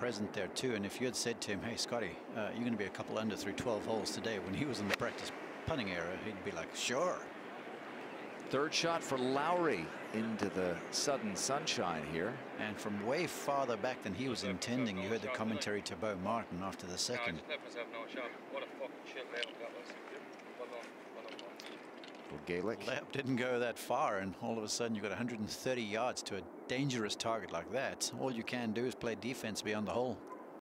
present there too. And if you had said to him, hey, Scotty, you're going to be a couple under through 12 holes today, when he was in the practice putting era, he'd be like, sure. Third shot for Lowry into the sudden sunshine here. And from way farther back than he was intending. You heard the commentary to Bo Martin after the second. No, I just left myself no shot. What a fucking shit layup that was. Well done. Well, Gaelic. Layup didn't go that far, and all of a sudden you've got 130 yards to a dangerous target like that. All you can do is play defense beyond the hole.